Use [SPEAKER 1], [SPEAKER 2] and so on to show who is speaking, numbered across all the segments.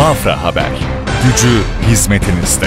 [SPEAKER 1] Bafra Haber. Gücü hizmetinizde.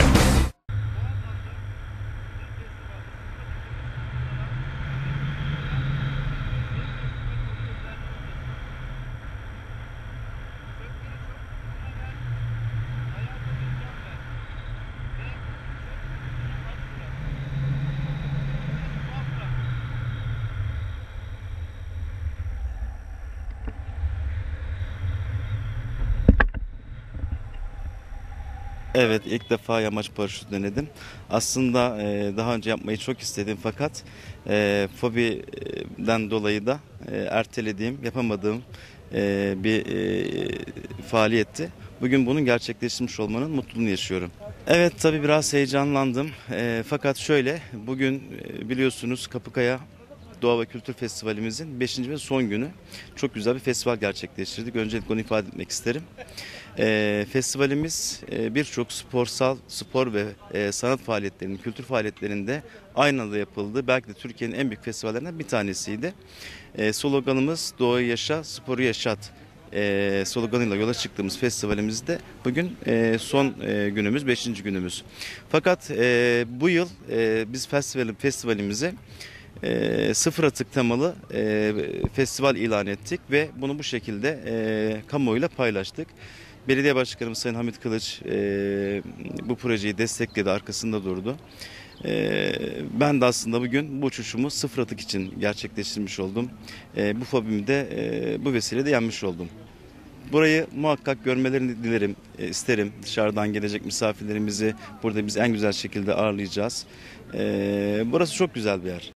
[SPEAKER 2] Evet, ilk defa yamaç paraşütü denedim. Aslında daha önce yapmayı çok istedim fakat fobiden dolayı da ertelediğim, yapamadığım bir faaliyetti. Bugün bunun gerçekleştirmiş olmanın mutluluğunu yaşıyorum. Evet, tabii biraz heyecanlandım. Fakat şöyle, bugün biliyorsunuz Kapıkaya Doğa ve Kültür Festivalimizin 5. ve son günü. Çok güzel bir festival gerçekleştirdik. Öncelikle onu ifade etmek isterim. Festivalimiz birçok spor ve sanat faaliyetlerinin, kültür faaliyetlerinde aynı anda yapıldı. Belki de Türkiye'nin en büyük festivallerinden bir tanesiydi. Sloganımız Doğayı Yaşa, Sporu Yaşat sloganıyla yola çıktığımız festivalimizde bugün son günümüz, 5. günümüz. Fakat bu yıl biz festivalimizi sıfır atık temalı festival ilan ettik ve bunu bu şekilde kamuoyuyla paylaştık. Belediye Başkanımız Sayın Hamit Kılıç bu projeyi destekledi, arkasında durdu. Ben de aslında bugün bu uçuşumu sıfır atık için gerçekleştirmiş oldum. Bu fobimi de bu vesileyle yenmiş oldum. Burayı muhakkak görmelerini dilerim, isterim. Dışarıdan gelecek misafirlerimizi burada biz en güzel şekilde ağırlayacağız. Burası çok güzel bir yer.